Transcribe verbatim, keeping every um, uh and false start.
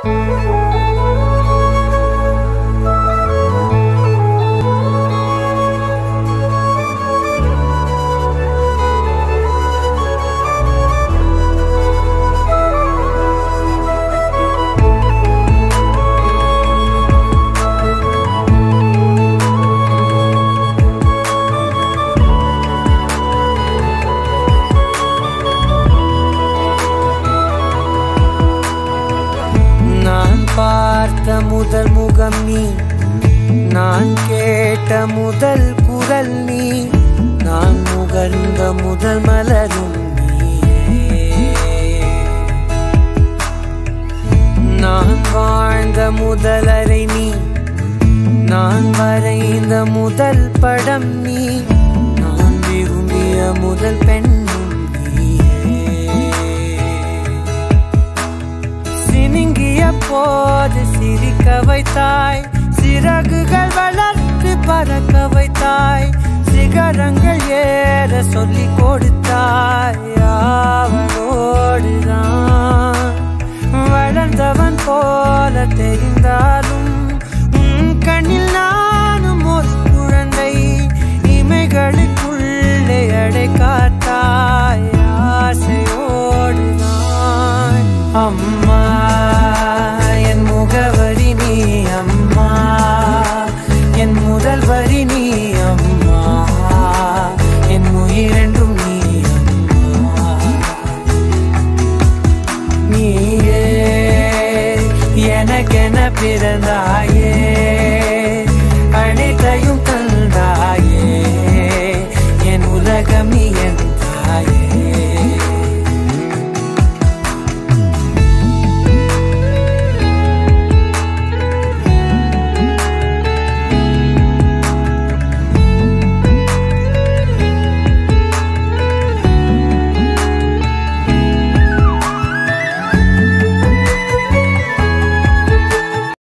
பார்த்த முதல் முகம் நீ, நான் கேட்ட முதல் குரல் நீ, நான் முகர்ந்த முதல் மலரும் நீயே. நான் வாழ்ந்த முதல் அறை நீ, நான் வரைந்த முதல் படம் நீ, நான் விரும்பிய முதல் பெண்ணும் நீயே. சினுங்கிய போது சிரிக்க வைத்தாய், சிறகுகள் வளர்த்து பறக்க வைத்தாய், சிகரங்கள் ஏற சொல்லி கொடுத்தாய். அவளோடுதான் வளர்ந்தவன் போல தெரிந்தாலும் உன் கண்ணில் நானும் ஒரு குழந்தை, இமைகளுக்குள்ளே அடை காத்தாய். ஆசையோடுதான் அம்மா என் முகவரி நீ, அம்மா என் முதல் வரி நீ, அம்மா என் உயிரென்றும் நீ, அம்மா நீயே எனக்கென பிறந்தாயே, அனைத்தையும் தந்தாயே, என் உலகம் நீ என் தாயே.